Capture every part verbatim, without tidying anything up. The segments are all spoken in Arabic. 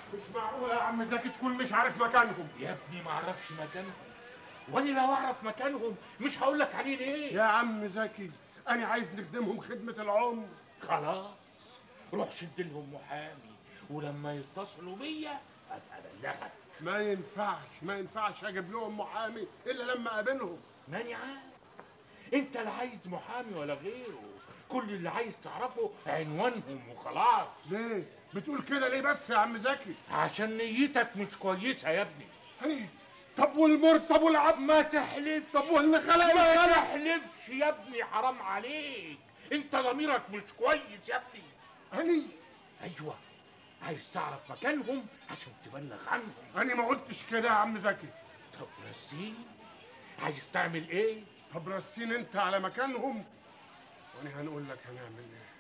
مش معقول يا عم زكي تكون مش عارف مكانهم. يا ابني ما اعرفش مكانهم، وانا لو اعرف مكانهم مش هقول لك عليه ليه؟ يا عم زكي انا عايز نخدمهم خدمه العمر. خلاص روح شد لهم محامي، ولما يتصلوا بيا ابقى ابلغك. ما ينفعش ما ينفعش اجيب لهم محامي الا لما اقابلهم. ماني عارف، انت لا عايز محامي ولا غيره، كل اللي عايز تعرفه عنوانهم وخلاص. ليه بتقول كده ليه بس يا عم زكي؟ عشان نيتك مش كويسه يا ابني. يعني طب والمرصب والعب ما تحلفش. طب واللي خلق ما تحلفش يا ابني، حرام عليك، انت ضميرك مش كويس يا ابني. أني ايوه عايز تعرف مكانهم عشان تبلغ عنهم. أنا ما قلتش كده يا عم زكي. طب رسين، عايز تعمل ايه؟ طب رسين انت على مكانهم وانا هنقول لك هنعمل ايه.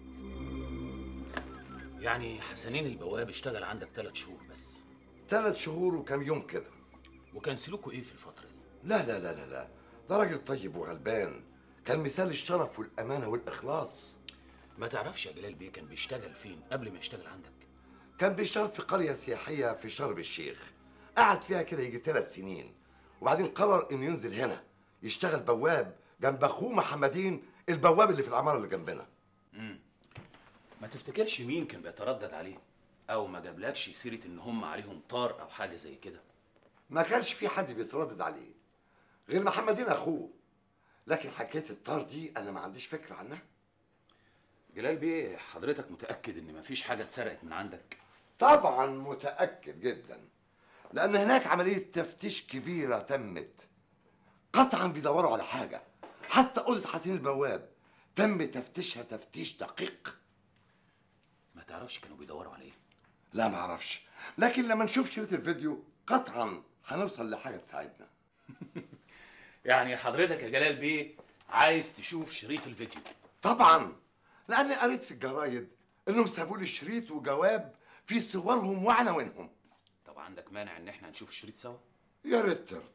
يعني حسنين البواب اشتغل عندك ثلاث شهور بس؟ ثلاث شهور وكم يوم كده. وكان سلوكه ايه في الفترة دي؟ لا لا لا لا لا ده راجل طيب وغلبان، كان مثال الشرف والأمانة والإخلاص. ما تعرفش يا جلال بيه كان بيشتغل فين قبل ما يشتغل عندك؟ كان بيشتغل في قرية سياحية في شرم الشيخ، قعد فيها كده يجي ثلاث سنين، وبعدين قرر إنه ينزل هنا يشتغل بواب جنب أخوه محمدين البواب اللي في العمارة اللي جنبنا. امم ما تفتكرش مين كان بيتردد عليه؟ أو ما جابلكش سيرة إن هم عليهم طار أو حاجة زي كده؟ ما كانش في حد بيتردد عليه غير محمدين أخوه، لكن حكاية الطار دي أنا ما عنديش فكرة عنها. جلال بيه حضرتك متأكد إن مفيش حاجة اتسرقت من عندك؟ طبعا متأكد جدا، لأن هناك عملية تفتيش كبيرة تمت، قطعا بيدوروا على حاجة، حتى أوضة حسين البواب تم تفتيشها تفتيش دقيق. ما تعرفش كانوا بيدوروا على ايه؟ لا ما اعرفش، لكن لما نشوف شريط الفيديو قطعا هنوصل لحاجة تساعدنا. يعني حضرتك يا جلال بيه عايز تشوف شريط الفيديو؟ طبعا، لأني قريت في الجرايد إنهم سابوا لي شريط وجواب في صورهم وعناوينهم. طب عندك مانع إن احنا نشوف الشريط سوا؟ يا ريت ترضى.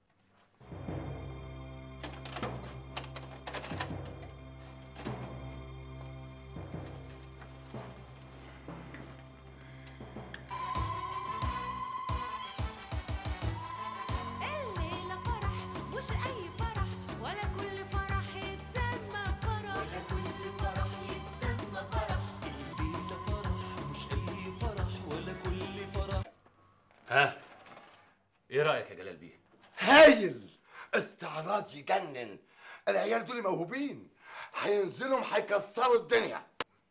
ها ايه رايك يا جلال بيه؟ هايل، استعراض يجنن، العيال دول موهوبين، هينزلوا هيكسروا الدنيا.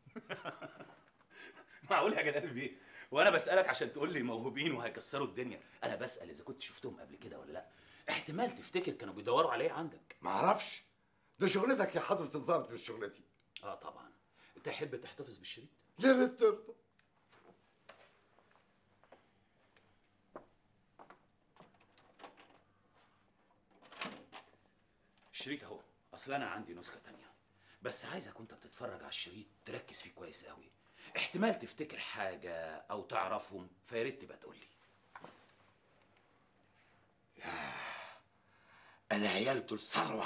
معقول يا جلال بيه وانا بسالك عشان تقول لي موهوبين وهيكسروا الدنيا؟ انا بسال اذا كنت شفتهم قبل كده ولا لا، احتمال تفتكر كانوا بيدوروا على ايه عندك. معرفش، ده شغلتك يا حضرة الضابط مش شغلتي. اه طبعا، تحب تحتفظ بالشريط؟ يا ريت ترضى. الشريط اهو، اصل انا عندي نسخه تانية، بس عايزك وانت بتتفرج على الشريط تركز فيه كويس قوي، احتمال تفتكر حاجه او تعرفهم، فيا ريت تبقى تقول لي. ياه، العيال دول ثروه.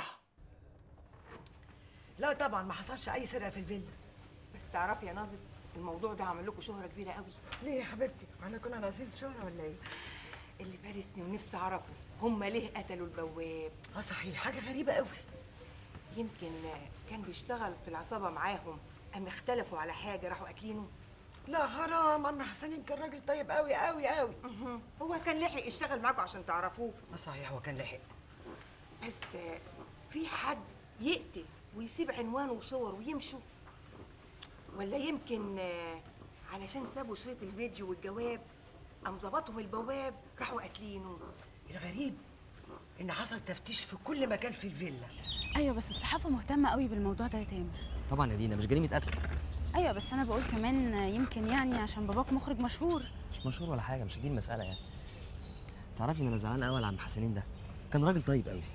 لا طبعا ما حصلش اي سرقه في الفيلا. بس تعرفي يا ناظر الموضوع ده عمل لكم شهره كبيره قوي. ليه يا حبيبتي؟ احنا كنا ناقصين شهره ولا ايه؟ اللي فارسني ونفسي اعرفه هم ليه قتلوا البواب. اه صحيح، حاجه غريبه قوي. يمكن كان بيشتغل في العصابه معاهم، اما اختلفوا على حاجه راحوا قاتلينه. لا حرام، عم حسنين كان راجل طيب قوي قوي قوي. هو كان لحق يشتغل معاكم عشان تعرفوه. اه صحيح هو كان لحق، بس في حد يقتل ويسيب عنوانه وصور ويمشوا؟ ولا يمكن علشان سابوا شريط الفيديو والجواب قام ظبطهم البواب راحوا قاتلينه؟ الغريب ان حصل تفتيش في كل مكان في الفيلا. ايوه بس الصحافه مهتمه قوي بالموضوع ده يا تامر. طبعا يا دينا، مش جريمه قتل. ايوه بس انا بقول كمان يمكن يعني عشان باباك مخرج مشهور. مش مشهور ولا حاجه، مش دي المساله يعني. تعرفي ان انا زعلان قوي على عم حسنين ده، كان راجل طيب قوي.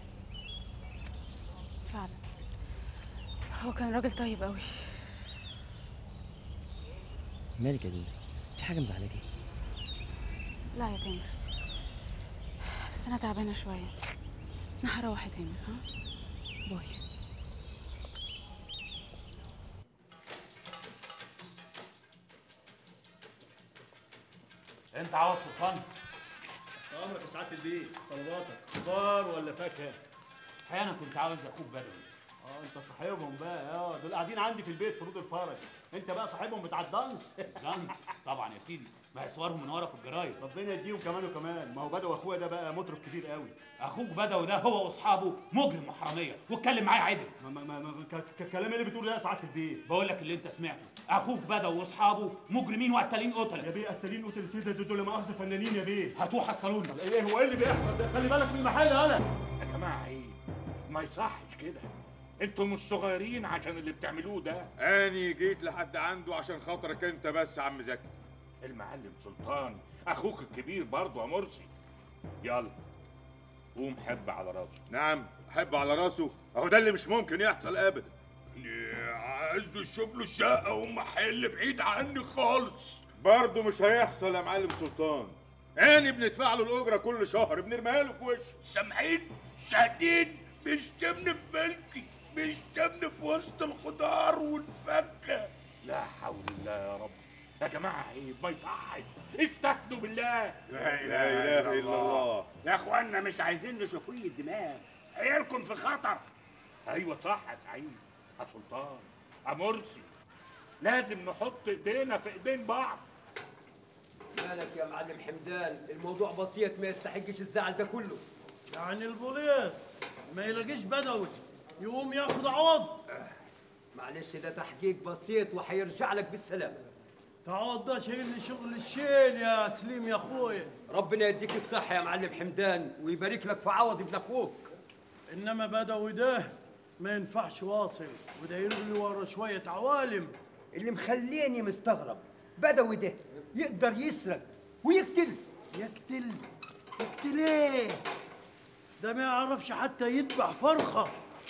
فعلا هو كان راجل طيب قوي. مالك يا دينا؟ في حاجه مزعلاكي؟ لا يا تامر، بس انا تعبانه شويه. انا هروح يا تامر. ها باي. انت عوض سلطان؟ امرك يا سعاده البيت، طلباتك خضار ولا فاكهه؟ الحقيقه انا كنت عاوز اخوك بدوي. اه انت صاحبهم بقى، اه دول قاعدين عندي في البيت في رود الفرج، انت بقى صاحبهم بتاع الدانس. دانس طبعا يا سيدي، ما هي صورهم من ورا في الجرايد. ربنا يديهم كمان وكمان، ما هو بدوي اخويا ده بقى مطرب كبير قوي. اخوك بدوي ده هو واصحابه مجرم وحراميه، واتكلم معايا عدل. ما ما ما, ما الكلام اللي بتقوله ده يا سعاده البيت. بقول لك اللي انت سمعته، اخوك بدوي واصحابه مجرمين وقتالين قتله. يا بيه قتالين قتله دول دول مؤاخذه فنانين يا بيه. هاتوه حصلونا. ايه هو ايه اللي بيحصل ده؟ خلي بالك من المحل انا. يا جماعه ايه؟ ما يصحش كده. انتوا مش صغيرين عشان اللي بتعملوه ده. اني جيت لحد عنده عشان خاطرك انت بس يا عم زكي. المعلم سلطان اخوك الكبير برضه يا مرسي. يلا قوم حب على راسه. نعم حب على راسه؟ اهو ده اللي مش ممكن يحصل ابدا. عايز اشوف له شقه ومحل بعيد عني خالص. برضه مش هيحصل يا معلم سلطان. يعني بندفع له الاجره كل شهر بنرميها له في وشه. سامعين؟ شاهدين؟ بيشتمني في ملكي، بيشتمني في وسط الخضار والفكه. لا حول الله يا رب. يا جماعه عيب، ما يصحش. استهدوا بالله. لا اله الا الله. يا اخوانا مش عايزين نشوفيه الدماغ، عيالكم في خطر. ايوه صح يا سعيد، يا سلطان، يا مرسي، لازم نحط ايدينا في ايدين بعض. مالك يا معلم حمدان؟ الموضوع بسيط ما يستحقش الزعل ده كله. يعني البوليس ما يلاقيش بدوي يقوم ياخد عوض؟ معلش ده تحقيق بسيط وهيرجع لك بالسلامه. تعوض ده شايل لي شغل الشيل يا سليم يا اخويا. ربنا يديك الصحه يا معلم حمدان ويبارك لك في عوض ابن اخوك. انما بدوي ده ما ينفعش واصل وداير لي ورا شويه عوالم. اللي مخليني مستغرب بدوي ده يقدر يسرق ويقتل. يقتل؟ يقتل ايه؟ ده ما يعرفش حتى يذبح فرخه.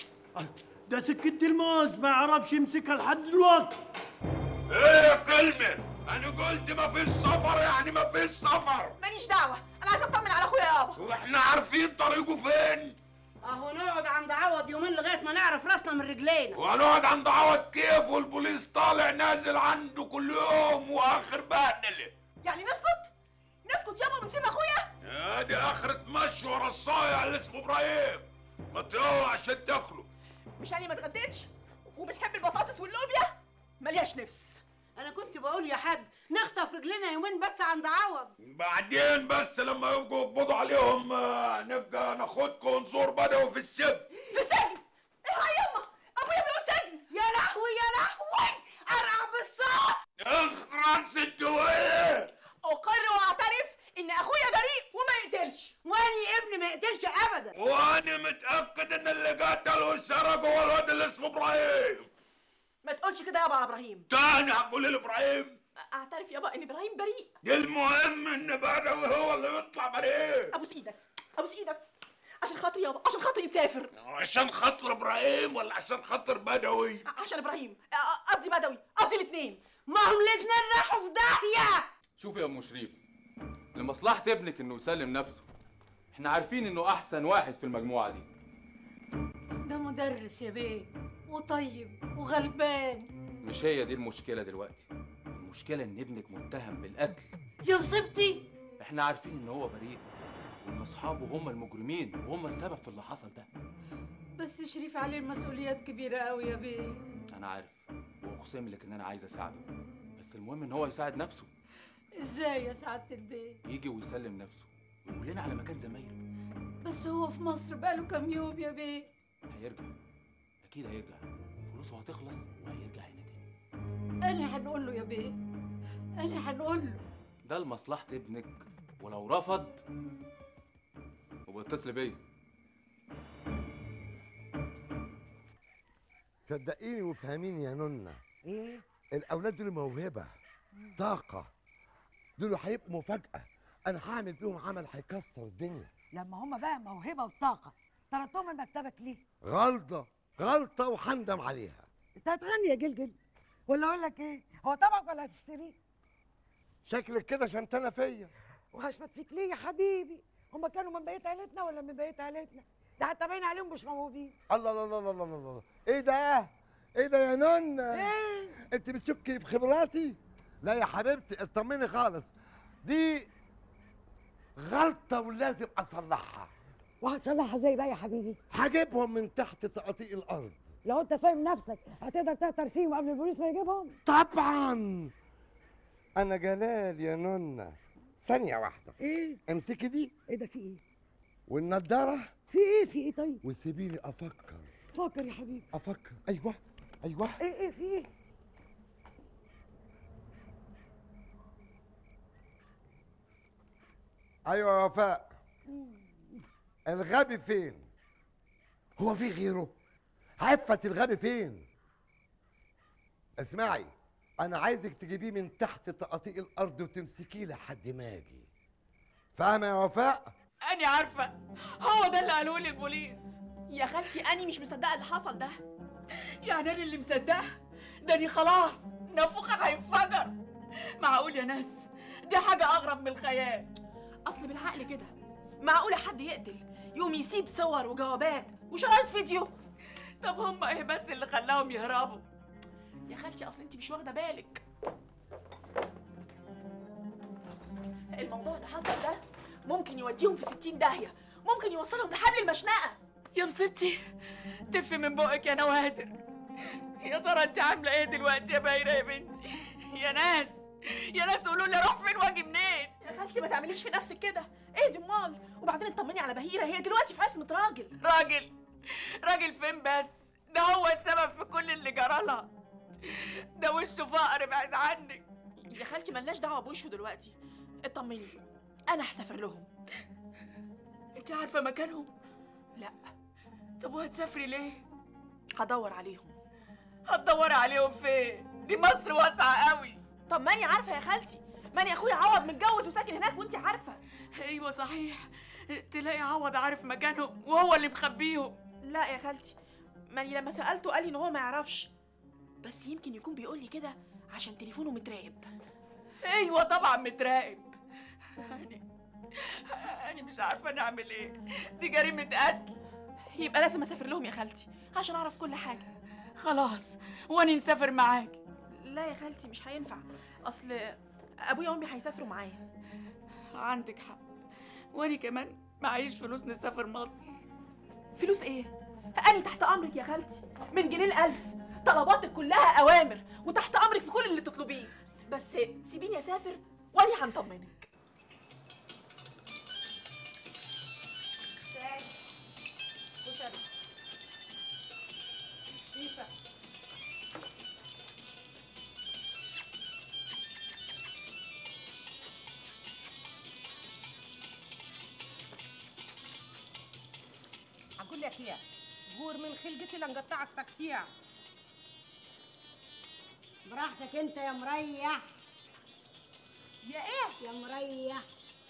ده سكة الموز ما يعرفش يمسكها لحد دلوقتي. ايه كلمة؟ أنا قلت ما فيش سفر، يعني ما فيش سفر. ماليش دعوة، أنا عايزة أطمن على أخويا يابا. وإحنا عارفين طريقه فين؟ أهو نقعد عند عوض يومين لغاية ما نعرف راسنا من رجلينا. وهنقعد عند عوض كيف والبوليس طالع نازل عنده كل يوم وآخر بهدلة. يعني نسكت؟ نسكت يابا ونسيب أخويا؟ يا دي آخرة مشي ورا الصايع اللي اسمه إبراهيم. ما يلا عشان تاكله. مش يعني ما اتغديتش وبتحب البطاطس واللوبيا؟ ملياش نفس. أنا كنت بقول يا حاج نخطف رجلنا يومين بس عند عوض. بعدين بس لما يبقوا يقبضوا عليهم نبقى ناخدكم ونزور بدوي في السجن. في السجن؟ ايه يلا؟ ابويا بيقول سجن. يا لهوي يا لهوي ارعب بالصوت. اخرس انتوا ايه؟ اقر واعترف ان اخويا بريء وما يقتلش. واني ابني ما يقتلش ابدا. وانا متاكد ان اللي قتل وسرق هو الواد اللي اسمه ابراهيم. ما تقولش كده يابا على ابراهيم. تاني هقول لابراهيم؟ اعترف يابا ان ابراهيم بريء. المهم ان بدوي هو اللي يطلع بريء. ابوس ايدك ابوس ايدك عشان خاطري يابا، عشان خاطري نسافر. عشان خاطر ابراهيم ولا عشان خاطر بدوي؟ عشان ابراهيم، قصدي بدوي، قصدي الاثنين. ما هم الاثنين راحوا في داهيه. شوف يا ام شريف، لمصلحه ابنك انه يسلم نفسه. احنا عارفين انه احسن واحد في المجموعه دي. ده مدرس يا بيه وطيب وغلبان. مش هي دي المشكله دلوقتي، المشكله ان ابنك متهم بالقتل. يا مصيبتي. احنا عارفين ان هو بريء وان اصحابه هم المجرمين وهم السبب في اللي حصل ده. بس شريف عليه مسؤوليات كبيره قوي يا بيه. انا عارف واقسم لك ان انا عايز اساعده، بس المهم ان هو يساعد نفسه. ازاي يا سعاده البيه؟ يجي ويسلم نفسه ويقول لنا على مكان زمايله. بس هو في مصر بقاله كام يوم يا بيه. هيرجع اكيد هيرجع، فلوسه هتخلص وهيرجع هنا تاني. انا هنقول له يا بيه، انا هنقول له. ده لمصلحه ابنك، ولو رفض وبتصل بيا. صدقيني وافهميني يا نونا، ايه؟ الاولاد دول موهبه، طاقه، دول هيبقوا مفاجاه. انا هعمل بيهم عمل هيكسر الدنيا. لما هما بقى موهبه وطاقه طردتهم من مكتبك ليه؟ غلطه غلطه وهندم عليها. انت هتغني يا جلجل ولا اقول لك ايه؟ هو طبعك ولا هتشتريه؟ شكلك كده شمتانه فيا. وهشمت فيك ليه يا حبيبي؟ هما كانوا من بقيه عيلتنا ولا من بقيه عيلتنا؟ ده حتى باين عليهم مش موهوبين. الله الله الله الله الله، ايه ده؟ ايه ده يا نونا؟ ايه؟ انت بتشكي في خبراتي؟ لا يا حبيبتي اطمني خالص، دي غلطه ولازم اصلحها. وهتصلحها ازاي بقى يا حبيبي؟ هجيبهم من تحت تقاطيع الارض. لو انت فاهم نفسك هتقدر تهتر فيهم قبل البوليس ما يجيبهم؟ طبعا. انا جلال يا نونا. ثانيه واحده. ايه؟ امسكي دي. ايه ده؟ في ايه؟ والنضاره. في ايه؟ في ايه طيب؟ وسيبيني افكر. فكر يا حبيبي. افكر. ايوه ايوه. ايه ايه في ايه؟ ايوه يا وفاء. الغبي فين؟ هو في غيره؟ عفت الغبي فين؟ اسمعي، انا عايزك تجيبيه من تحت تقاطيع الارض وتمسكيه لحد ما اجي. فاهمه يا وفاء؟ أنا عارفة، هو ده اللي قالوه لي البوليس. يا خالتي أنا مش مصدقة اللي حصل ده. يعني أنا اللي مصدقة؟ ده أنا خلاص نافوخي هينفجر. معقول يا ناس؟ دي حاجة أغرب من الخيال. أصل بالعقل كده معقولة حد يقتل يقوم يسيب صور وجوابات وشرايط فيديو؟ طب هم إيه بس اللي خلاهم يهربوا؟ يا خالتي أصل أنت مش واخدة بالك. الموضوع اللي حصل ده ممكن يوديهم في ستين داهية، ممكن يوصلهم لحبل المشنقة. يا مصيبتي، تفي من بقك يا نوادر. يا ترى انت عاملة ايه دلوقتي يا بايرة يا بنتي؟ يا ناس يا ناس قولوا لي اروح فين واجي منين؟ يا خالتي ما تعمليش في نفسك كده، ايه دي امال؟ وبعدين اطمني على بهيرة، هي دلوقتي في عصمة راجل. راجل؟ راجل فين بس؟ ده هو السبب في كل اللي جرالها. ده وشه فقر بعيد عنك. يا خالتي ملناش دعوة بوشه دلوقتي، اطمني انا هسافر لهم. انت عارفه مكانهم؟ لا. طب وهتسافري ليه؟ هدور عليهم. هتدوري عليهم فين؟ دي مصر واسعه قوي. طب ماني عارفه يا خالتي، ماني اخويا عوض متجوز وساكن هناك وانت عارفه. ايوه صحيح، تلاقي عوض عارف مكانهم وهو اللي مخبيهم. لا يا خالتي، ماني لما سالته قال لي ان هو ما يعرفش، بس يمكن يكون بيقول لي كده عشان تليفونه متراقب. ايوه طبعا متراقب. أنا أنا مش عارفة نعمل إيه، دي جريمة قتل. يبقى لازم أسافر لهم يا خالتي عشان أعرف كل حاجة. خلاص وأنا نسافر معاك. لا يا خالتي مش هينفع، أصل أبويا وأمي هيسافروا معايا. عندك حق، وأنا كمان معيش فلوس نسافر مصر. فلوس إيه؟ أنا تحت أمرك يا خالتي، من جنيه لألف، طلباتك كلها أوامر وتحت أمرك في كل اللي تطلبيه، بس سيبيني أسافر وأنا هنطمنك. شاي كشري ريفة. أقول لك يا غور من خلقتي لنقطعك تقطيع. براحتك انت يا مريح. يا ايه يا مريح؟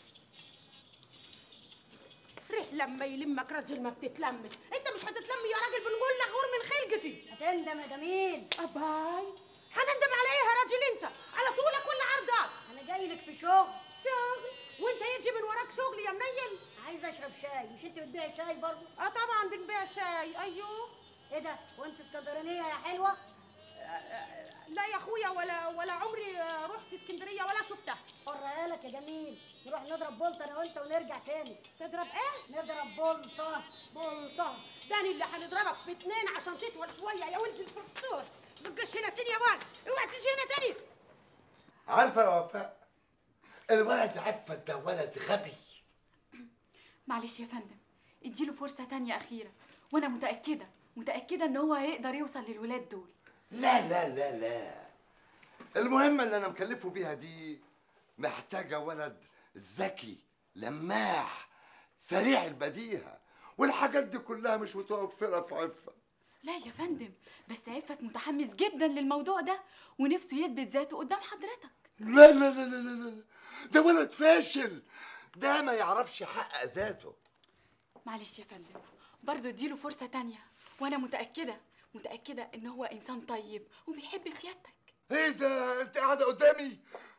فرح لما يلمك راجل ما بتتلمش، انت مش هتتلم يا راجل، بنقول لك غور من خلقتي. هتندم يا جميل. اباي هنندم على ايه يا راجل انت؟ على طولك ولا عرضك؟ انا جاي لك في شغل. شغل؟ وانت يجي من وراك شغل يا منيل؟ عايزه اشرب شاي، مش انت بتبيع شاي برضه؟ اه طبعا بنبيع شاي. ايوه. ايه ده؟ وانت اسكندرانيه يا حلوه؟ لا يا اخويا، ولا ولا عمري رحت اسكندريه ولا شفتها. حريه لك يا جميل، نروح نضرب بلطه انا وانت ونرجع تاني. تضرب ايه؟ نضرب بلطه. بلطه؟ داني اللي هنضربك في اتنين عشان تطول شويه يا ولد الفرطوس. ما تجيش هنا تاني يا ولد، اوعى تيجي هنا تاني. عارفه يا وفاء، الولد عفت ده ولد غبي. معلش يا فندم، اديله فرصه تانية اخيره، وانا متاكده متاكده ان هو هيقدر يوصل للولاد دول. لا لا لا لا، المهمة اللي أنا مكلفه بيها دي محتاجة ولد ذكي لماح سريع البديهة، والحاجات دي كلها مش متوفرة في عفة. لا يا فندم، بس عفت متحمس جدا للموضوع ده ونفسه يثبت ذاته قدام حضرتك. لا لا لا لا لا لا، ده ولد فاشل، ده ما يعرفش يحقق ذاته. معلش يا فندم، برضه اديله فرصة تانية، وأنا متأكدة متأكدة إن هو إنسان طيب وبيحب سيادتك. إيه ده؟ أنت قاعدة قدامي؟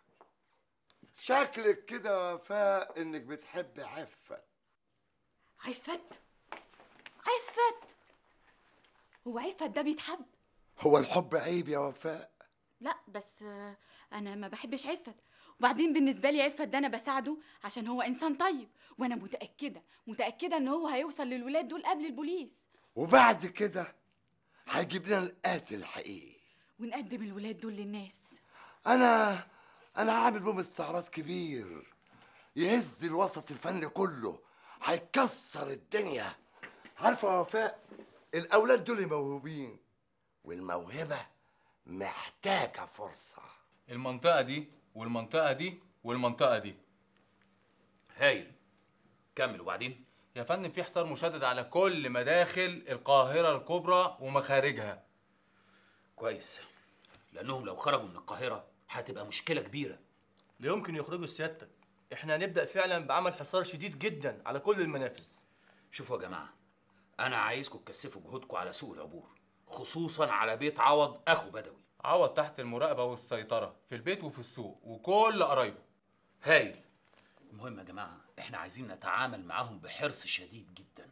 شكلك كده يا وفاء إنك بتحب عفت. عفت؟ عفت؟ هو عفت ده بيتحب؟ هو الحب عيب يا وفاء؟ لا بس انا ما بحبش عفت، وبعدين بالنسبه لي عفت ده انا بساعده عشان هو انسان طيب، وانا متاكده متاكده ان هو هيوصل للولاد دول قبل البوليس، وبعد كده هيجيب لنا القاتل الحقيقي ونقدم الولاد دول للناس. انا انا هعمل بهم استعراض كبير يهز الوسط الفني كله، هيكسر الدنيا. عارفه يا وفاء، الاولاد دول موهوبين، والموهبه محتاجه فرصه. المنطقة دي والمنطقة دي والمنطقة دي. هايل، كمل. وبعدين؟ يا فندم في حصار مشدد على كل مداخل القاهرة الكبرى ومخارجها. كويس، لأنهم لو خرجوا من القاهرة هتبقى مشكلة كبيرة. لا يمكن يخرجوا سيادتك، احنا هنبدأ فعلا بعمل حصار شديد جدا على كل المنافذ. شوفوا يا جماعة، أنا عايزكم تكثفوا جهودكم على سوق العبور، خصوصا على بيت عوض أخو بدوي. عوض تحت المراقبة والسيطرة في البيت وفي السوق وكل قرايبه. هايل. المهم يا جماعة، احنا عايزين نتعامل معاهم بحرص شديد جدا.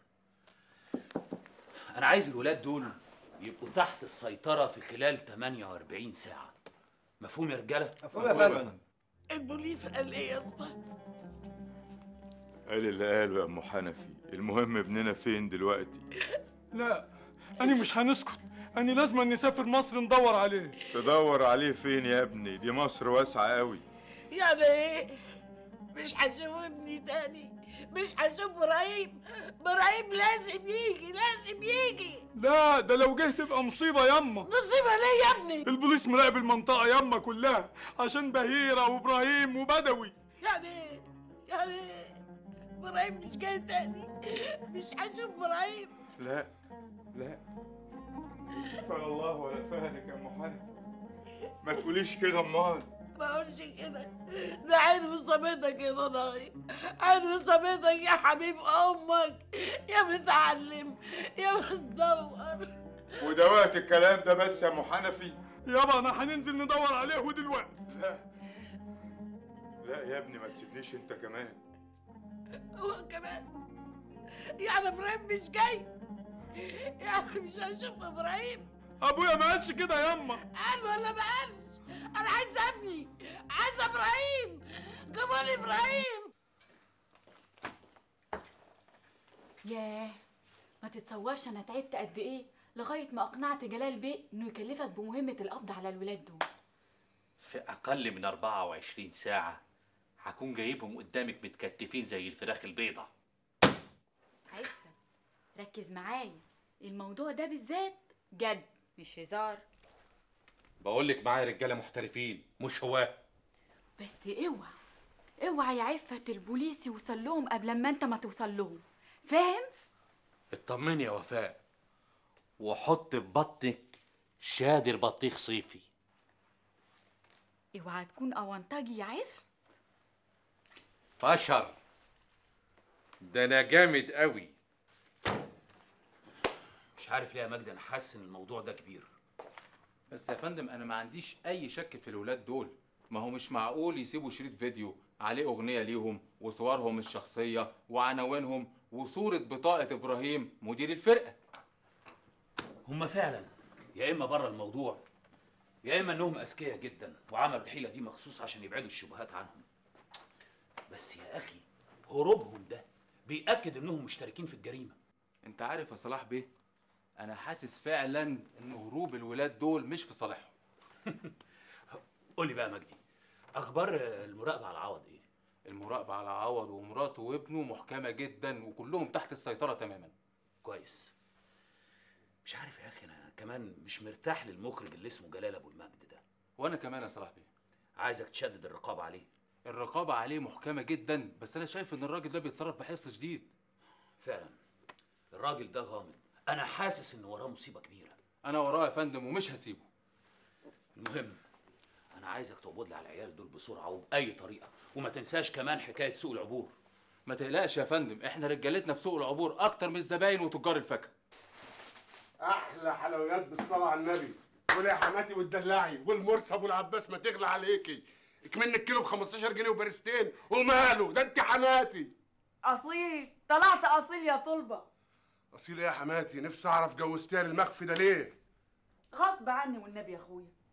أنا عايز الولاد دول يبقوا تحت السيطرة في خلال ثمانية وأربعين ساعة. مفهوم يا رجالة؟ مفهوم يا فندم. البوليس قال ايه يا اسطى؟ قال اللي قاله يا ام حنفي. المهم ابننا فين دلوقتي؟ لا، أنا مش هنسكت، أنا لازم نسافر مصر ندور عليه. تدور عليه فين يا ابني؟ دي مصر واسعة قوي. يعني ايه؟ مش هشوف ابني تاني؟ مش هشوف ابراهيم؟ ابراهيم لازم يجي، لازم يجي. لا، ده لو جه تبقى مصيبة ياما. مصيبة ليه يا ابني؟ البوليس مراقب المنطقة ياما كلها عشان بهيرة وإبراهيم وبدوي. يعني ايه؟ يعني ايه؟ ابراهيم مش جاي تاني؟ مش هشوف ابراهيم؟ لا لا، فعل الله ولا فهلك يا ام حنفي. ما تقوليش كده امال. ما اقولش كده، ده عين وصابتك يا ضناي، عين وصابتك يا حبيب امك، يا متعلم يا متدور. وده وقت الكلام ده بس يا ام حنفي؟ يابا انا هننزل ندور عليه دلوقتي. لا لا يا ابني، ما تسيبنيش انت كمان. هو كمان؟ يعني ابراهيم مش جاي؟ يعني مش هشوف ابراهيم؟ ابويا ما قالش كده ياما. قال ولا ما قالش؟ انا عايز ابني، عايز ابراهيم، جيبوا لي ابراهيم. ياه، ما تتصورش انا تعبت قد ايه لغايه ما اقنعت جلال بيه انه يكلفك بمهمه القبض على الولاد دول. في اقل من أربعة وعشرين ساعه هكون جايبهم قدامك متكتفين زي الفراخ البيضة. عفت، ركز معايا، الموضوع ده بالذات جد مش هزار. بقول لك معايا رجاله محترفين مش هواه. بس اوعى اوعى يا عفت البوليس يوصل لهم قبل ما انت ما توصل لهم، فاهم؟ اطمني يا وفاء، وحط في بطنك شادر بطيخ صيفي. اوعى تكون اونطاجي يا عف. فشر، ده انا جامد قوي. مش عارف ليه يا مجدي، انا حاسس ان الموضوع ده كبير. بس يا فندم انا ما عنديش اي شك في الولاد دول. ما هو مش معقول يسيبوا شريط فيديو عليه اغنيه ليهم وصورهم الشخصيه وعناوينهم وصوره بطاقه ابراهيم مدير الفرقه. هم فعلا يا اما بره الموضوع يا اما انهم اذكياء جدا وعملوا الحيله دي مخصوص عشان يبعدوا الشبهات عنهم. بس يا اخي هروبهم ده بيأكد انهم مشتركين في الجريمه. انت عارف يا صلاح بيه، انا حاسس فعلا ان هروب الولاد دول مش في صالحهم. قول لي بقى مجدي، اخبار المراقبه على عوض ايه؟ المراقبه على عوض ومراته وابنه محكمه جدا وكلهم تحت السيطره تماما. كويس. مش عارف يا اخي، انا كمان مش مرتاح للمخرج اللي اسمه جلال ابو المجد ده. وانا كمان يا صلاح بيه. عايزك تشدد الرقابه عليه. الرقابه عليه محكمه جدا، بس انا شايف ان الراجل ده بيتصرف بحرص شديد. فعلا الراجل ده غامض، انا حاسس ان وراه مصيبه كبيره. انا وراه يا فندم ومش هسيبه. المهم انا عايزك تقبض لي على العيال دول بسرعه وباي طريقه، وما تنساش كمان حكايه سوق العبور. ما تقلقش يا فندم، احنا رجالتنا في سوق العبور اكتر من الزباين وتجار الفاكهه. احلى حلويات بالصلاه على النبي. قولي يا حماتي وتدلعي، والمرسى ابو العباس ما تغلى عليكي. اكمن الكيلو ب خمستاشر جنيه وبارستين، وماله ده انت حماتي. اصيل، طلعت اصيل يا طلبه. اصيل ايه يا حماتي؟ نفسي اعرف جوزتيها للمخفي ده ليه؟ غصب عني والنبي يا اخويا.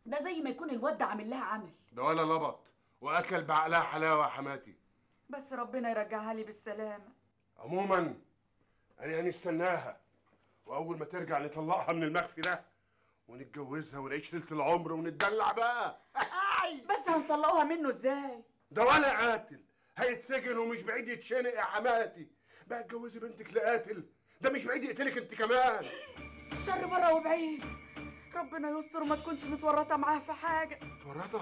ده زي ما يكون الواد ده عامل لها عمل. ده ولا لبط واكل بعقلها حلاوه يا حماتي. بس ربنا يرجعها لي بالسلامه. عموما انا هنستناها، واول ما ترجع نطلقها من المخفي ده ونتجوزها ونعيش ليله العمر ونتدلع بقى. بس هنطلقوها منه ازاي؟ ده ولا قاتل هيتسجن ومش بعيد يتشنق يا حماتي. بقى تجوزي بنتك لقاتل؟ ده مش بعيد يقتلك انت كمان. الشر بره وبعيد، ربنا يستر وما تكونش متورطه معاه في حاجه. متورطه؟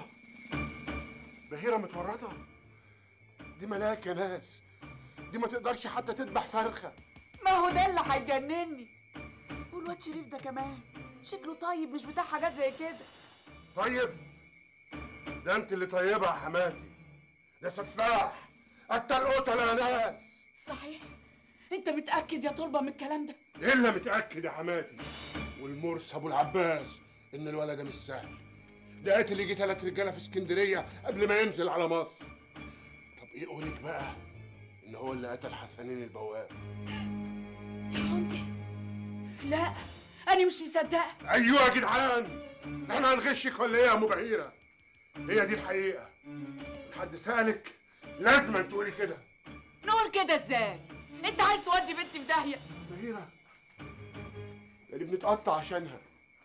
بهيره متورطه؟ دي ملاك يا ناس، دي ما تقدرش حتى تذبح فرخه. ما هو ده اللي هيجنني. والواد شريف ده كمان شكله طيب، مش بتاع حاجات زي كده. طيب؟ ده انت اللي طيبه يا حماتي. ده سفاح قتل قتله يا ناس. صحيح؟ انت متاكد يا طلبه من الكلام ده؟ الا متاكد يا حماتي. والمرسي ابو العباس ان الولد ده مش سهل. ده قاتل يجي ثلاث رجاله في اسكندريه قبل ما ينزل على مصر. طب ايه قولك بقى ان هو اللي قتل حسنين البواب؟ يا حمدي لا، انا مش مصدقه. ايوه يا جدعان، احنا هنغشك ولا ايه يا ام بهيره؟ هي دي الحقيقه. حد سالك لازم تقولي كده. نقول كده ازاي؟ انت عايز تودي بنتي في داهيه؟ بهيره اللي بنتقطع عشانها،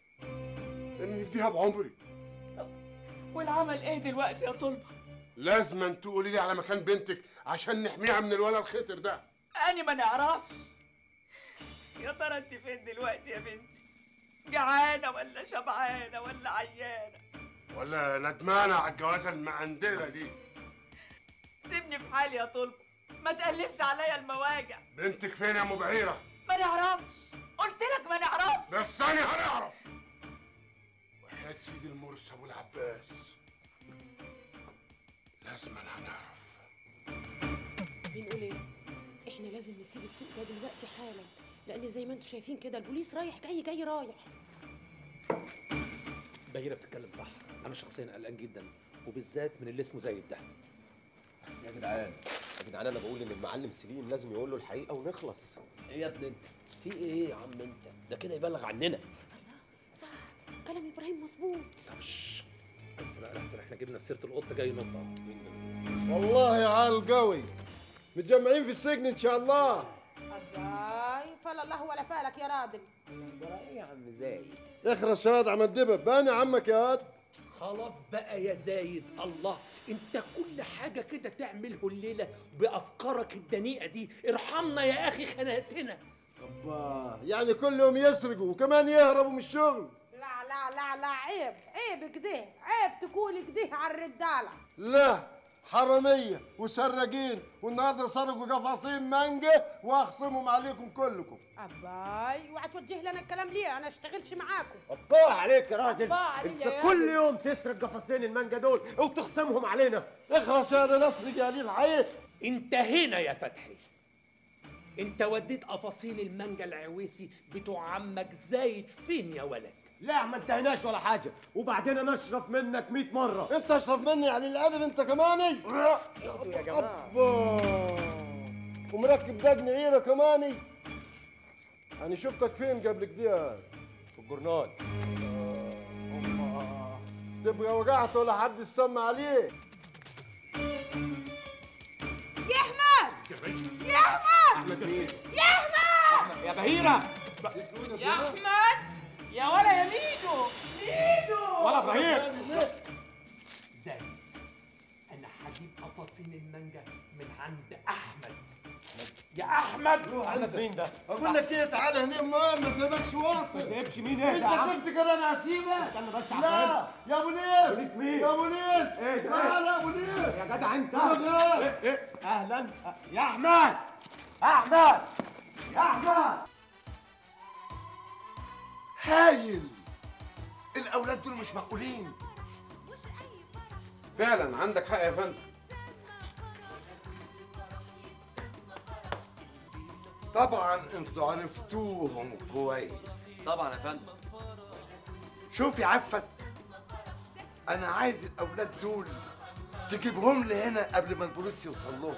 اللي نفديها بعمري. والعمل ايه دلوقتي يا طلبه؟ لازم تقولي لي على مكان بنتك عشان نحميها من الولد الخطر ده. أنا ما نعرفش. يا ترى انت فين دلوقتي يا بنتي؟ جعانه ولا شبعانه ولا عيانه ولا ندمانه على الجوازه المعندله دي؟ سيبني في حالي يا طلبه، ما تقلبش عليا المواجع. بنتك فين يا ام بعيره؟ ما نعرفش، قلت لك ما نعرفش. بس انا هنعرف. وحياة سيدي المرسي ابو العباس لازم هنعرف. بنقول ايه؟ احنا لازم نسيب السوق ده دلوقتي حالا، لان زي ما انتم شايفين كده البوليس رايح جاي جاي رايح. بهيره بتتكلم صح، انا شخصيا قلقان جدا وبالذات من اللي اسمه زايد ده. يا جدعان يا جدعان انا بقول ان المعلم سليم لازم يقول له الحقيقه ونخلص. ايه يا ابني انت؟ في ايه يا عم انت؟ ده كده يبلغ عننا. صح، كلام ابراهيم مظبوط. طب شش بس بقى لحسن احنا جبنا في سيره القط جاي ينط اهو. والله يا عال قوي متجمعين في السجن ان شاء الله. الله فلا الله ولا فالك يا راجل. ايه يا عم زايد؟ اخرس يا واد عم الدبب، باني عمك يا واد. خلاص بقى يا زايد، الله انت كل حاجه كده تعمله الليله بافكارك الدنيئه دي، ارحمنا يا اخي خنقتنا. الله، يعني كل يوم يسرقوا وكمان يهربوا من الشغل. لا لا لا لا عيب عيب كده، عيب تقول كده على الرجاله. لا حراميه وسراقين، والنهارده سرقوا قفاصين مانجا واخصمهم عليكم كلكم. اباي اوعى توجه لنا الكلام ليه، انا اشتغلش معاكم. ابطال عليك يا راجل، انت كل يوم تسرق قفصين المانجا دول وتخصمهم علينا. اخرس يا ده نسرق يا ليل الحقيقه. انتهينا يا فتحي، انت وديت قفاصين المانجا العويسي بتوع عمك زايد فين يا ولد؟ لا ما انتهيناش ولا حاجه، وبعدين انا اشرف منك مية مره. انت اشرف مني على الادب انت كماني. اهدوا يا جماعه. ومركب دقن عيره كماني. انا شفتك فين قبل كده؟ في الجورنال. تبقى وقعت ولا حد يسمع عليه. يا احمد يا احمد يا احمد يا بهيره يا احمد يا ولا يا ميدو ميدو ولا ابراهيم. زايد انا هجيب قفاصين المانجا من عند احمد. يا احمد روح عند مين ده؟ اقول لك ايه، تعالى هنا ما ما سيبكش واطي. ما سيبش مين؟ ايه ده يا عم؟ انت تفتكر انا هسيبك؟ استنى بس لا يا بوليس. بوليس مين؟ يا بوليس. ايه ده؟ تعالى يا بوليس يا جدع انت. ايه ايه اهلا يا احمد. احمد يا احمد. هايل، الاولاد دول مش معقولين. فعلا عندك حق يا فندم. طبعا انتوا عرفتوهم كويس. طبعا يا فندم. شوف يا عفت، انا عايز الاولاد دول تجيبهم لي هنا قبل ما البوليس يوصل لهم.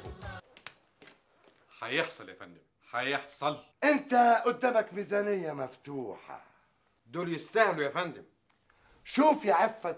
هيحصل يا فندم، هيحصل. انت قدامك ميزانية مفتوحة. دول يستاهلوا يا فندم. شوف يا عفت،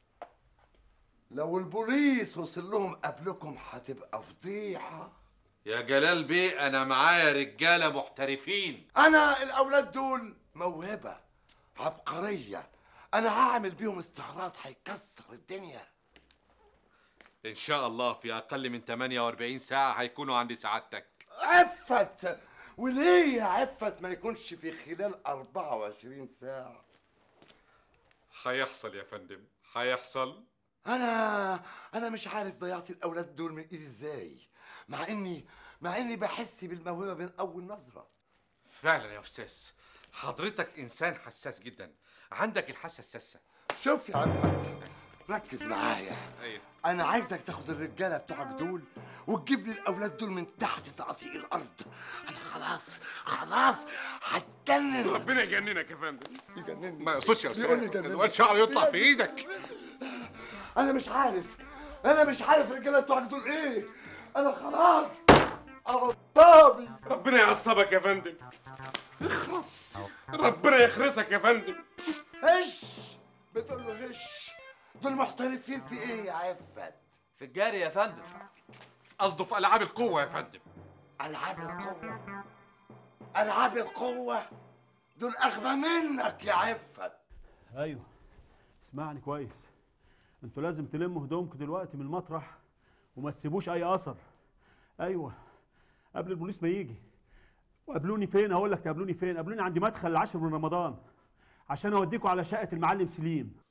لو البوليس وصل لهم قبلكم هتبقى فضيحه. يا جلال بيه انا معايا رجاله محترفين. انا الاولاد دول موهبه عبقريه، انا هعمل بيهم استعراض هيكسر الدنيا. ان شاء الله في اقل من ثمانية وأربعين ساعه هيكونوا عند سعادتك. عفت، وليه يا عفت ما يكونش في خلال أربعة وعشرين ساعه؟ هيحصل يا فندم، هيحصل. انا انا مش عارف ضيعت الاولاد دول من ايدي ازاي، مع اني مع اني بحس بالموهبه من اول نظره. فعلا يا استاذ، حضرتك انسان حساس جدا، عندك الحاسه الساسه. شوف يا عفت، ركز معايا. ايوه، انا عايزك تاخد الرجاله بتوعك دول وتجيب لي الاولاد دول من تحت تعطيق الارض. انا خلاص خلاص هتجنن. ربنا يجننك يا فندم. يجنني ما يقصدش يا بيقول لي استاذ، يجنني. الواد شعره يطلع في ايدك. انا مش عارف انا مش عارف الرجاله بتوعك دول ايه. انا خلاص عصابي. ربنا يعصبك يا فندم. اخرس، ربنا يخرسك يا فندم. هش بتقول له هش. دول محترفين في ايه يا عفت؟ في الجري يا فندم. قصده في العاب القوه يا فندم. العاب القوه؟ العاب القوه دول اغبى منك يا عفت. ايوه اسمعني كويس، انتوا لازم تلموا هدومكم دلوقتي من المطرح وما تسيبوش اي اثر. ايوه قبل البوليس ما يجي. وقابلوني فين؟ هقول لك تقابلوني فين. قابلوني عند مدخل العاشر من رمضان عشان اوديكوا على شقه المعلم سليم.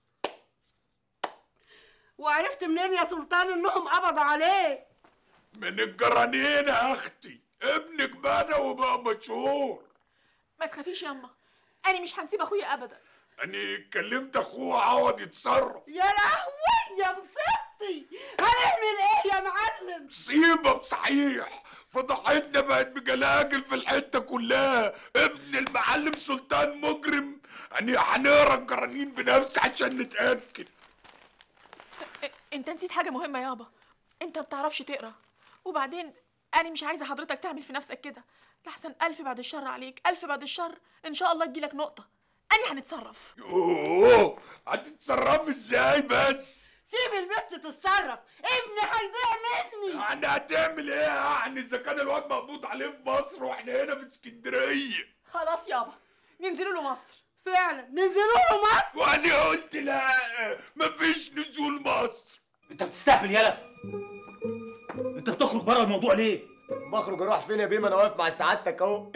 وعرفت منين يا سلطان انهم قبضوا عليه؟ من الجرانين يا اختي، ابنك بدا وبقى مشهور. ما تخافيش ياما، انا مش هنسيب اخويا ابدا. اني كلمت اخوه عوض يتصرف. يا لهوي يا مصيبتي، هنعمل ايه يا معلم؟ مصيبه صحيح، فضحتنا بقت بجلاجل في الحته كلها. ابن المعلم سلطان مجرم، يعني هنقرا الجرانين بنفسي عشان نتاكد. انت نسيت حاجه مهمه يابا، انت ما بتعرفش تقرا. وبعدين انا مش عايزه حضرتك تعمل في نفسك كده، لحسن الف بعد الشر عليك، الف بعد الشر. ان شاء الله تجيلك نقطه، انا هنتصرف. يوه، هتتصرفي ازاي بس؟ سيب البنت تتصرف، ابني هيضيع مني. يعني هتعمل ايه يعني اذا كان الواد مقبوض عليه في مصر واحنا هنا في اسكندريه؟ خلاص يابا ننزلوا له مصر. فعلا ننزلوا له مصر. وانا قلت لا، مفيش نزول مصر. انت بتستهبل يالا؟ انت بتخرج بره الموضوع ليه؟ بخرج اروح فين يا بيه؟ ما انا واقف مع سعادتك اهو.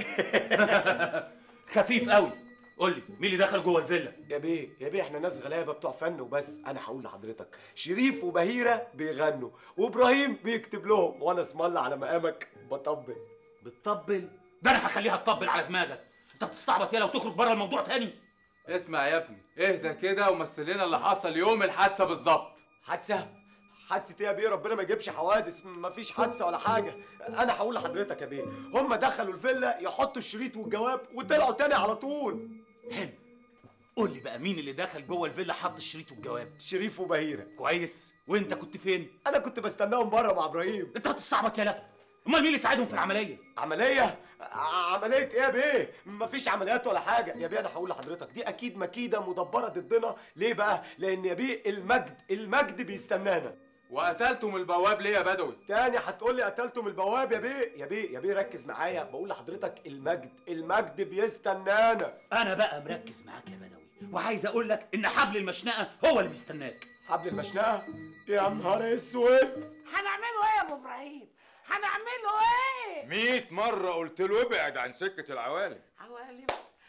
خفيف قوي. قول لي مين اللي دخل جوه الفيلا؟ يا بيه يا بيه احنا ناس غلابه بتوع فن وبس. انا هقول لحضرتك، شريف وبهيره بيغنوا وابراهيم بيكتب لهم، وانا اسم الله على مقامك بطبل. بتطبل؟ ده انا هخليها تطبل على دماغك. انت بتستعبط يالا وتخرج بره الموضوع تاني. اسمع يا ابني، اهدى كده ومثل لنا اللي حصل يوم الحادثه بالظبط. حادثه؟ حادثه ايه يا بيه؟ ربنا ما يجيبش حوادث، مفيش حادثه ولا حاجه. انا هقول لحضرتك يا بيه، هم دخلوا الفيلا يحطوا الشريط والجواب وطلعوا تاني على طول. حلو، قول لي بقى مين اللي دخل جوه الفيلا حط الشريط والجواب؟ شريف وبهيره. كويس، وانت كنت فين؟ انا كنت بستناهم بره مع ابراهيم. انت هتستعبط يالا؟ امال مين اللي ساعدهم في العمليه؟ عمليه؟ عمليه ايه يا بيه؟ مفيش عمليات ولا حاجه يا بيه. انا هقول لحضرتك دي اكيد مكيده مدبره ضدنا. ليه بقى؟ لان يا بيه المجد المجد بيستنانا. وقتلتم البواب ليه يا بدوي؟ تاني هتقول لي قتلتم البواب يا بيه؟ يا بيه يا بيه ركز معايا، بقول لحضرتك المجد المجد بيستنانا. انا بقى مركز معاك يا بدوي، وعايز اقول لك ان حبل المشنقه هو اللي بيستناك. حبل المشنقه؟ يا نهار اسود. هنعمله ايه يا ابو ابراهيم؟ هنعمله ايه؟ مية مرة قلت له ابعد عن سكة العوالم. عوالم؟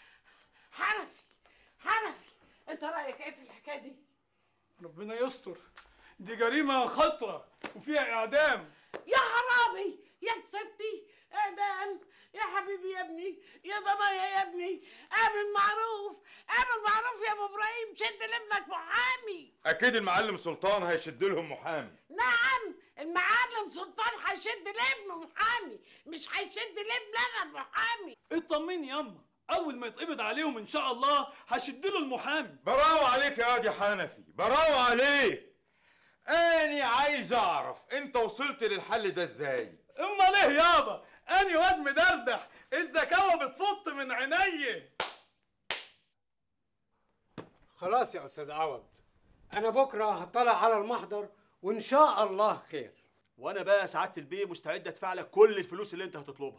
حنفي حنفي، انت رايك ايه في الحكايه دي؟ ربنا يستر، دي جريمة خطرة وفيها إعدام. يا خرابي يا مصيبتي، إعدام يا حبيبي يا ابني، يا ضنايا يا ابني، اعمل معروف اعمل معروف يا ابو ابراهيم، شد لابنك محامي. أكيد المعلم سلطان هيشد لهم محامي. نعم المعلم سلطان هيشد لابنه محامي، مش هيشد لابن انا المحامي. اطمني ياما، أول ما يتقبض عليهم إن شاء الله هشد له المحامي. براو عليك يا واد يا حنفي، براو عليك. أنا عايز أعرف أنت وصلت للحل ده إزاي؟ أمال إيه يابا؟ أنا واد مدردح، الزكاوة بتفط من عيني. خلاص يا استاذ عوض، انا بكره هطلع على المحضر وان شاء الله خير. وانا بقى يا سعاده البيه مستعد ادفع لك كل الفلوس اللي انت هتطلبها.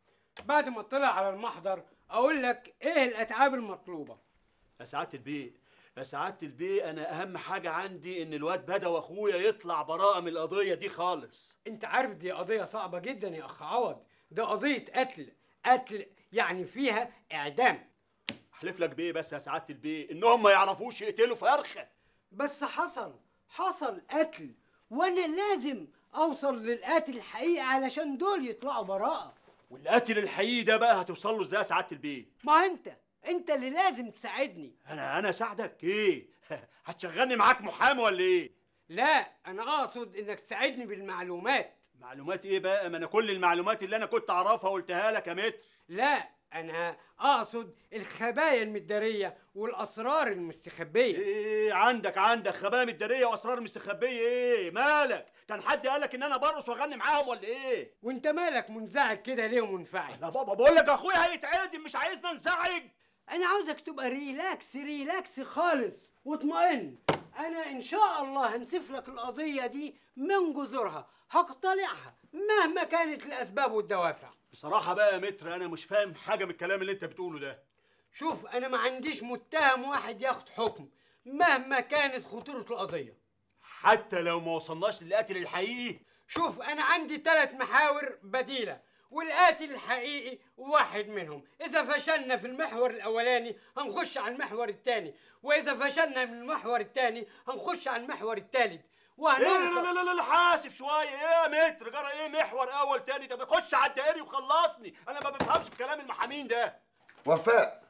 بعد ما اطلع على المحضر اقول لك ايه الاتعاب المطلوبه. يا سعاده البيه يا سعاده البيه انا اهم حاجه عندي ان الواد بدوي اخويا يطلع براءه من القضيه دي خالص. انت عارف دي قضيه صعبه جدا يا اخ عوض، ده قضيه قتل، قتل يعني فيها اعدام. احلف لك بايه بس يا سعاده البيه انهم ما يعرفوش يقتلوا فرخه. بس حصل حصل قتل، وانا لازم اوصل للقاتل الحقيقي علشان دول يطلعوا براءه. والقاتل الحقيقي ده بقى هتوصل له ازاي يا سعاده البيه؟ ما انت انت اللي لازم تساعدني. انا انا اساعدك ايه؟ هتشغلني معاك محامي ولا ايه؟ لا انا اقصد انك تساعدني بالمعلومات. معلومات ايه بقى؟ ما انا كل المعلومات اللي انا كنت اعرفها قلتها لك يا متر. لا انا اقصد الخبايا المداريه والاسرار المستخبيه. ايه عندك عندك خبايا مداريه واسرار مستخبيه ايه؟ مالك؟ كان حد قالك ان انا برقص واغني معاهم ولا ايه؟ وانت مالك منزعج كده ليه ومنفعل؟ لا بابا بقول لك اخويا هيتعدم مش عايزنا ننزعج. انا عاوزك تبقى ريلاكس ريلاكس خالص واطمئن. انا ان شاء الله هنسف لك القضيه دي من جذورها، هقتلعها مهما كانت الاسباب والدوافع. بصراحه بقى يا متر انا مش فاهم حاجه من الكلام اللي انت بتقوله ده. شوف انا ما عنديش متهم واحد ياخد حكم مهما كانت خطوره القضيه، حتى لو ما وصلناش للقاتل الحقيقي. شوف انا عندي ثلاث محاور بديله والقاتل الحقيقي واحد منهم. اذا فشلنا في المحور الاولاني هنخش على المحور الثاني، واذا فشلنا من المحور الثاني هنخش على المحور الثالث وهنوصل. لا لا لا لا حاسب شويه. ايه يا متر جرى ايه محور اول تاني؟ ده بيخش على الدائري وخلصني. انا ما بفهمش في كلام المحامين ده. وفاء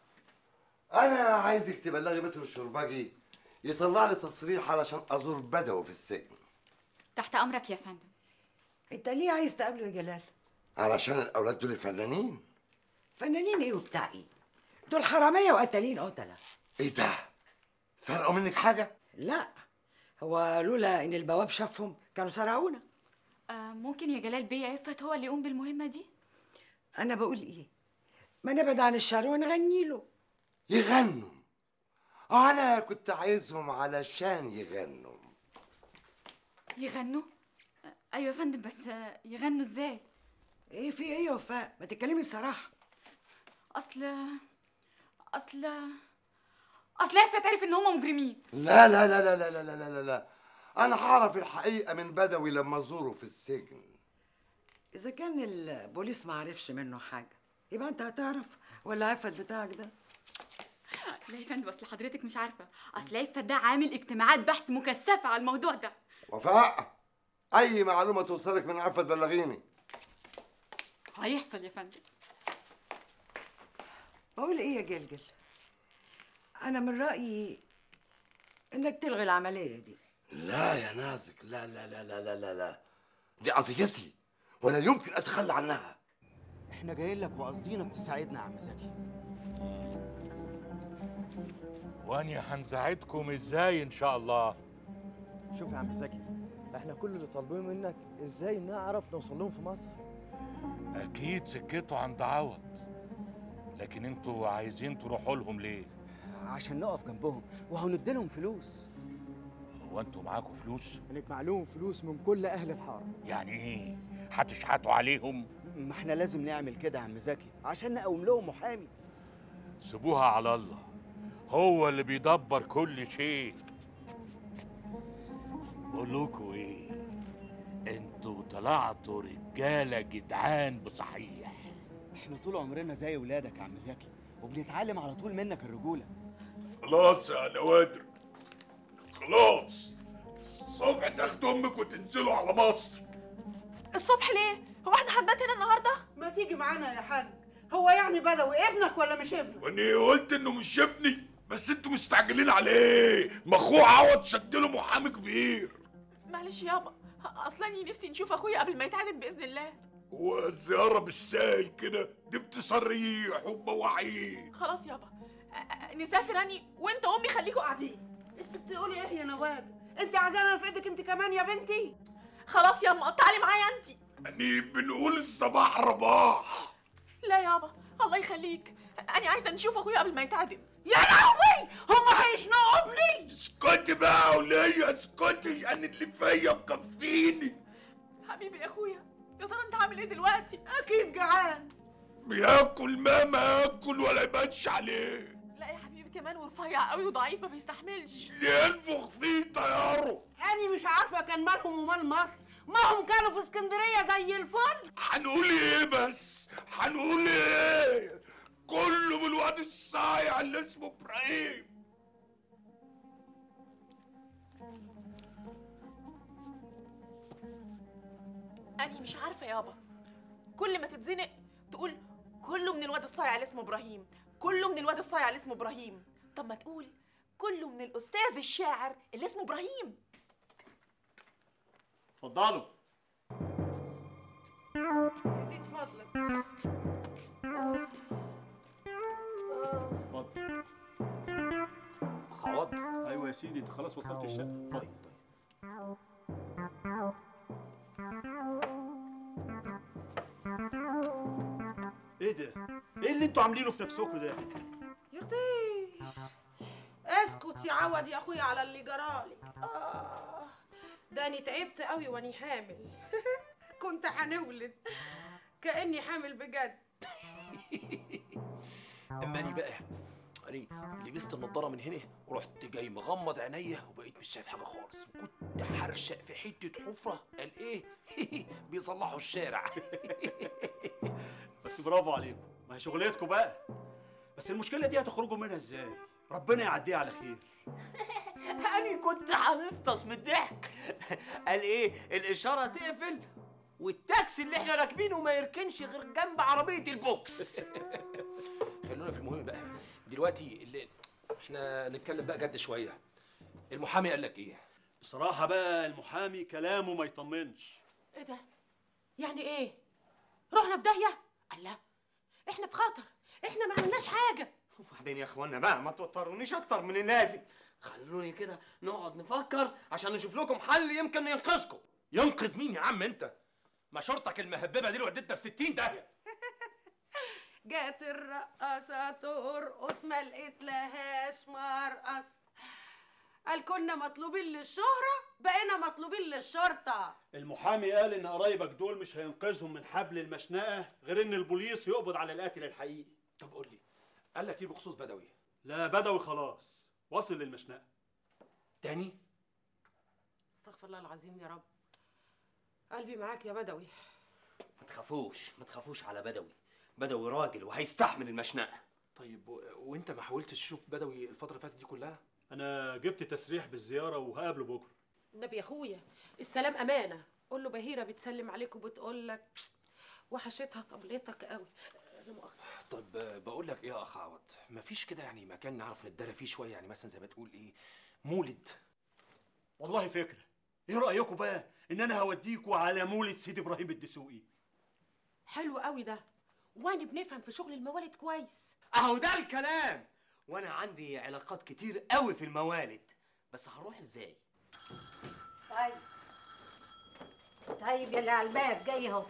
انا عايزك تبلغي متر الشرباجي يطلع لي تصريح علشان ازور بدوي في السجن. تحت امرك يا فندم. انت ليه عايز تقابله يا جلال؟ علشان الاولاد دول فنانين. فنانين ايه وبتاع ايه؟ دول حراميه وقتالين قتله. ايه ده؟ سرقوا منك حاجه؟ لا هو لولا ان البواب شافهم كانوا سرقونا. آه ممكن يا جلال بيه عفت هو اللي يقوم بالمهمه دي؟ انا بقول ايه؟ ما نبعد عن الشر ونغني له. يغنوا؟ اه انا كنت عايزهم علشان يغنوا. يغنوا؟ آه ايوه يا فندم، بس آه يغنوا ازاي؟ ايه في ايه يا وفاء؟ ما تتكلمي بصراحه. اصل اصل اصل عفت عرف ان هم مجرمين. لا لا لا لا لا لا لا لا لا انا هعرف الحقيقه من بدوي لما ازوره في السجن. اذا كان البوليس ما عرفش منه حاجه يبقى انت هتعرف ولا عفت بتاعك ده؟ لا يا فندم اصل حضرتك مش عارفه، اصل عفت ده عامل اجتماعات بحث مكثفه على الموضوع ده. وفاء اي معلومه توصلك من عفت بلغيني. هيحصل يا فندم. بقول ايه يا جلجل؟ انا من رايي انك تلغي العمليه دي. لا يا نازك، لا لا لا لا لا لا لا دي قضيتي ولا يمكن اتخلى عنها. احنا جايين لك وقصدينك تساعدنا يا عم زكي. واني هنساعدكم ازاي ان شاء الله؟ شوف يا عم زكي، احنا كل اللي طالبينه منك ازاي نعرف نوصل لهم في مصر. اكيد سكتوا عند عوض، لكن انتوا عايزين تروحوا لهم ليه؟ عشان نقف جنبهم وهنديلهم فلوس. هو انتوا معاكوا فلوس؟ هنجمع لهم فلوس من كل اهل الحاره. يعني ايه؟ هتشحتوا عليهم؟ ما احنا لازم نعمل كده يا عم زكي عشان نقوم لهم محامي. سيبوها على الله، هو اللي بيدبر كل شيء. بقول لكم ايه، انتوا طلعتوا رجاله جدعان بصحيح. احنا طول عمرنا زي ولادك يا عم زكي وبنتعلم على طول منك الرجوله. خلاص يا نوادر، خلاص الصبح تاخدوا امك وتنزلوا على مصر. الصبح ليه؟ هو احنا هنبات هنا النهارده؟ ما تيجي معانا يا حاج. هو يعني بدوي ابنك ولا مش ابنك؟ وانا قلت انه مش ابني، بس انتوا مستعجلين عليه. ما اخوه عوض شد له محامي كبير. معلش يابا، اصلا نفسي نشوف اخويا قبل ما يتعدم باذن الله. هو الزياره بالسهل كده، دي بتصريح ومواعيد. خلاص يابا نسافر اني وانت وامي خليكوا قاعدين. انت بتقولي ايه يا نواد؟ انت عايزانا في ايدك انت كمان يا بنتي؟ خلاص يا اما تعالي معايا انت. يعني بنقول الصباح رباح. لا يابا الله يخليك، انا عايزه نشوف اخويا قبل ما يتعدم. يا لهوي هم هيشنقوا ابني. اسكتي بقى يا ولية، اسكتي، انا اللي فيا مكفيني. حبيبي يا اخويا، يا ترى انت عامل ايه دلوقتي؟ اكيد جعان. بياكل مهما ياكل ولا يبانش عليه. لا يا حبيبي كمان ورفيع قوي وضعيف ما بيستحملش. ينفخ فيه طياره. انا مش عارفه كان مالهم ومال مصر، ما هم كانوا في اسكندريه زي الفل. هنقول ايه بس؟ هنقول ايه؟ كله من الواد الصايع اللي اسمه ابراهيم. أنا مش عارفة يابا، كل ما تتزنق تقول كله من الواد الصايع اللي اسمه إبراهيم، كله من الواد الصايع اللي اسمه إبراهيم. طب ما تقول كله من الأستاذ الشاعر اللي اسمه إبراهيم. اتفضلوا. يزيد فضلك. اتفضل. عوض. ايوه يا سيدي، انت خلاص وصلت الشقه. طيب طيب. ايه ده؟ ايه اللي انتوا عاملينه في نفسكم ده؟ يطير. اسكت يا عوض يا اخويا على اللي جرالي. آه ده أنا تعبت قوي واني حامل. كنت هنولد كأني حامل بجد. اما اني بقى اني لبست النضاره من هنا ورحت جاي مغمض عينيا وبقيت مش شايف حاجه خالص، وكنت حرشق في حته حفره قال ايه بيصلحوا الشارع. بس برافو عليكم، ما هي شغلتكم بقى. بس المشكله دي هتخرجوا منها ازاي؟ ربنا يعديها على خير. أنا كنت هنفطس من الضحك. قال إيه؟ الإشارة تقفل والتاكسي اللي إحنا راكبينه ما يركنش غير جنب عربية البوكس. خلونا في المهم بقى دلوقتي، اللي احنا نتكلم بقى جد شويه. المحامي قال لك ايه؟ بصراحه بقى المحامي كلامه ما يطمنش. ايه ده؟ يعني ايه؟ رحنا في داهيه؟ الله، احنا في خطر، احنا ما عملناش حاجه. وبعدين يا اخوانا بقى ما توترونيش اكتر من اللازم. خلوني كده نقعد نفكر عشان نشوف لكم حل يمكن ينقذكم. ينقذ مين يا عم انت؟ ما شرطك المهببه دي اللي ودتنا في ستين داهيه. جات الرقاصة ترقص ما لقيت لهاش مرقص. قال كنا مطلوبين للشهرة بقينا مطلوبين للشرطة. المحامي قال ان قرايبك دول مش هينقذهم من حبل المشنقة غير ان البوليس يقبض على القاتل الحقيقي. طب قول لي، قال لك ايه بخصوص بدوي؟ لا بدوي خلاص وصل للمشنقة. تاني؟ استغفر الله العظيم يا رب. قلبي معاك يا بدوي. ما تخافوش ما تخافوش على بدوي، بدوي راجل وهيستحمل المشنقة. طيب و... وانت ما حاولتش تشوف بدوي الفترة اللي فاتت دي كلها؟ انا جبت تسريح بالزيارة وهقابله بكرة. النبي يا اخويا السلام امانة. قول له بهيرة بتسلم عليك وبتقول لك وحشتها طبلتك قوي. لا مؤاخذة. طب بقول لك ايه يا اخ عوض، مفيش كده يعني مكان نعرف نتدارى فيه شوية، يعني مثلا زي ما تقول ايه مولد؟ والله فكرة. ايه رأيكم بقى ان انا هوديكوا على مولد سيدي ابراهيم الدسوقي؟ حلو قوي ده، وانا بنفهم في شغل الموالد كويس. اهو ده الكلام، وانا عندي علاقات كتير قوي في الموالد، بس هنروح ازاي؟ طيب طيب يا اللي على الباب جاي اهو.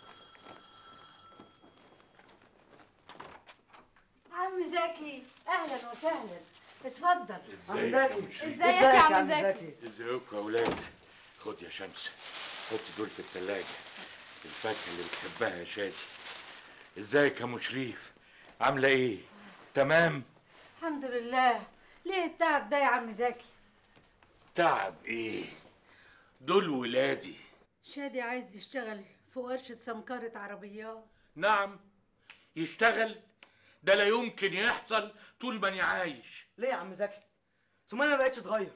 عم زكي اهلا وسهلا، اتفضل. عم زكي ازيك يا عم زكي؟ ازيكم يا ولاد؟ خد يا شمس، حط دول في التلاجة، الفاكهة اللي بتحبها يا شادي. ازيك يا ام شريف؟ عاملة ايه؟ تمام؟ الحمد لله. ليه التعب ده يا عم زكي؟ تعب ايه؟ دول ولادي. شادي عايز يشتغل في ورشة سمكرة عربيات. نعم يشتغل؟ ده لا يمكن يحصل طول ما انا عايش. ليه يا عم زكي؟ ثم انا ما بقتش صغير.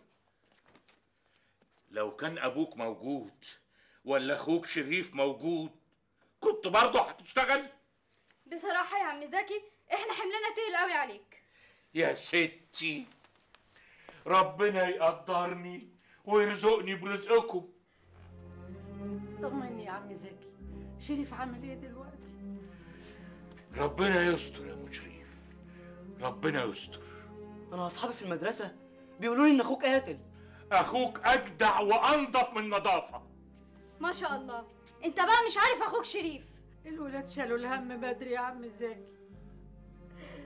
لو كان ابوك موجود ولا اخوك شريف موجود كنت برضه هتشتغل؟ بصراحة يا عم زكي احنا حملنا تقيل قوي عليك. يا ستي ربنا يقدرني ويرزقني برزقكم. طمني يا عم زكي، شريف عامل ايه دلوقتي؟ ربنا يستر يا ام شريف، ربنا يستر. انا اصحابي في المدرسه بيقولوا لي ان اخوك قاتل. اخوك اجدع وانضف من نظافه. ما شاء الله. انت بقى مش عارف اخوك شريف. الولاد شالوا الهم بدري يا عم زكي.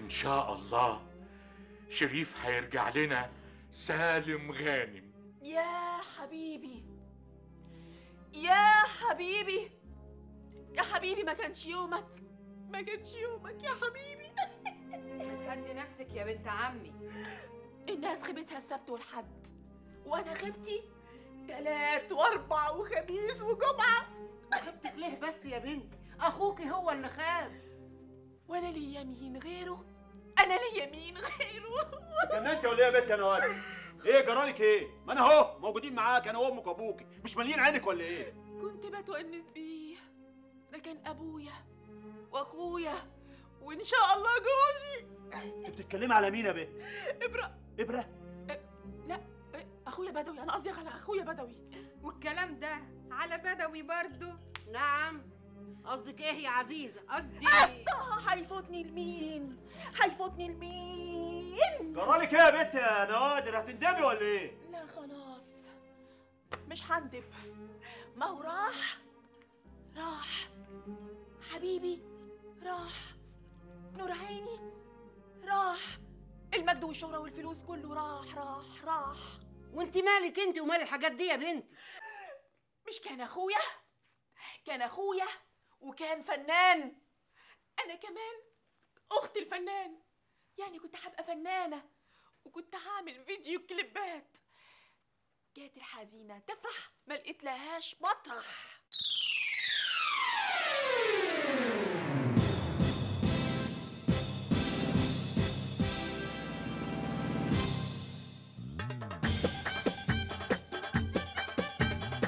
ان شاء الله شريف هيرجع لنا سالم غانم. يا حبيبي يا حبيبي يا حبيبي، ما كانش يومك ما كانش يومك يا حبيبي. هتهدي نفسك يا بنت عمي. الناس خيبتها السبت والحد، وانا خيبتي تلات واربع وخميس وجمعه. خيبتك ليه بس يا بنتي؟ اخوكي هو اللي خاب. وانا ليا مين غيره؟ انا ليا مين غيره؟ اتجننتي ولا ايه يا بنت يا نوال؟ ايه جرالك ايه؟ ما انا اهو موجودين معاك، انا وامك وابوكي، مش مالين عينك ولا ايه؟ كنت بتونس بيه، ده كان ابويا واخويا وان شاء الله جوزي. انت بتتكلمي على مين يا بنت؟ ابره. ابره؟ لا اخويا بدوي، انا قصدي على اخويا بدوي. والكلام ده على بدوي برضو؟ نعم. قصدك ايه يا عزيزه؟ قصدي هيفوتني لمين؟ هيفوتني لمين؟ جرالك ايه يا بنت يا نوادر؟ هتندبي ولا ايه؟ لا خلاص مش هندب، ما هو راح راح حبيبي، راح نور عيني، راح المجد والشهرة والفلوس كله راح راح راح. وانت مالك انت ومال الحاجات دي يا بنتي؟ مش كان اخويا؟ كان اخويا وكان فنان، انا كمان اخت الفنان، يعني كنت هبقى فنانة وكنت هعمل فيديو كليبات. جات الحزينة تفرح ما لقيت لهاش مطرح.